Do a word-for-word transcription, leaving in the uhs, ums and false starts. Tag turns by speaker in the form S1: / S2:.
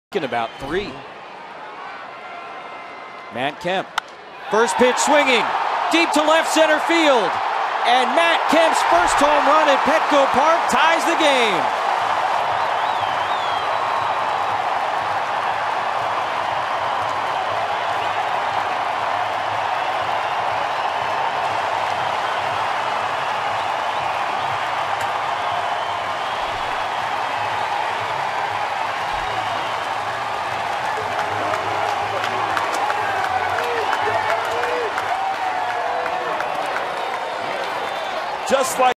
S1: About three. Matt Kemp. First pitch swinging. Deep to left center field. And Matt Kemp's first home run at Petco Park ties the game.
S2: Just like